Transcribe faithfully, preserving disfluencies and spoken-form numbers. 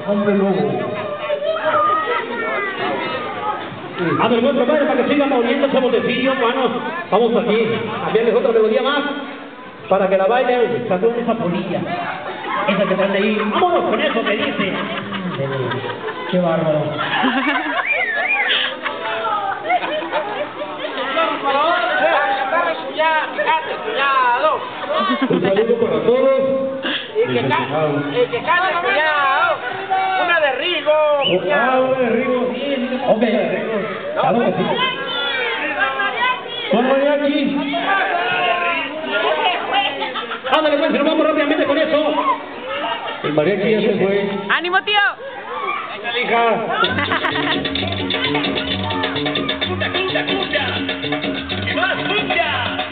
Hombre lobo. A ver, nuestro padre, para que siga moviendo ese botecillo, manos, vamos aquí, cambiarles otra melodía más, para que la bailen, sacó esa polilla, esa que traen ahí, vámonos con eso que dice. Qué bárbaro. Un saludo para todos. El que cante, cuñado. Una de Rigo, Ah, una de Rigo. Hombre, claro que sí. Con mariachi. Ándale, pues, nos vamos rápidamente con eso. El mariachi ya se fue. ¡Ánimo, tío! Venga, hija. ¡Cumbia, cumbia, cumbia! ¡Y más cumbia!